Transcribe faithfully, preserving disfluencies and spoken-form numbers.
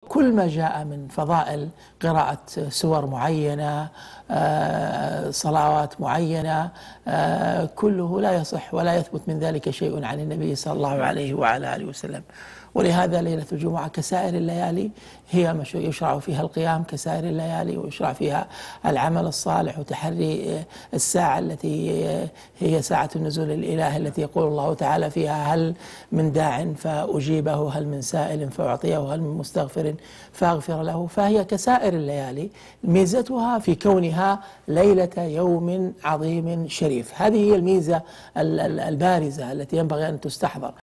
كل ما جاء من فضائل قراءة سور معينة، صلوات معينة، كله لا يصح ولا يثبت من ذلك شيء عن النبي صلى الله عليه وعلى آله وسلم. ولهذا ليلة الجمعة كسائر الليالي هي يشرع فيها القيام كسائر الليالي، ويشرع فيها العمل الصالح وتحري الساعة التي هي ساعة النزول الإلهي التي يقول الله تعالى فيها: هل من داع فأجيبه، هل من سائل فأعطيه، هل من مستغفر فأغفر له. فهي كسائر الليالي، ميزتها في كونها ليلة يوم عظيم شريف. هذه هي الميزة البارزة التي ينبغي أن تستحضر.